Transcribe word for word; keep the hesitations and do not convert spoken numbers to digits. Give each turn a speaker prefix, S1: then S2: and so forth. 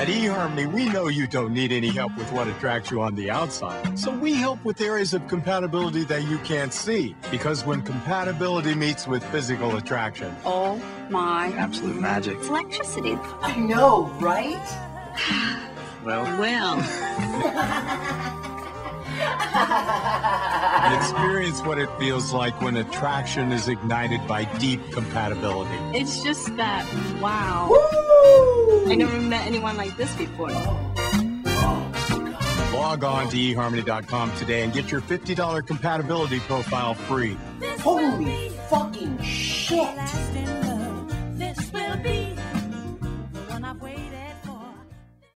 S1: At eHarmony, we know you don't need any help with what attracts you on the outside. So we help with areas of compatibility that you can't see. Because when compatibility meets with physical attraction...
S2: Oh my...
S3: absolute magic.
S2: It's electricity.
S4: I know, right?
S3: Well...
S2: Well...
S1: Experience what it feels like when attraction is ignited by deep compatibility.
S2: It's just that, wow.
S4: Woo!
S2: I never met anyone like this before.
S1: Log on to e harmony dot com today and get your fifty dollar compatibility profile free.
S4: Holy fucking shit!
S5: This will be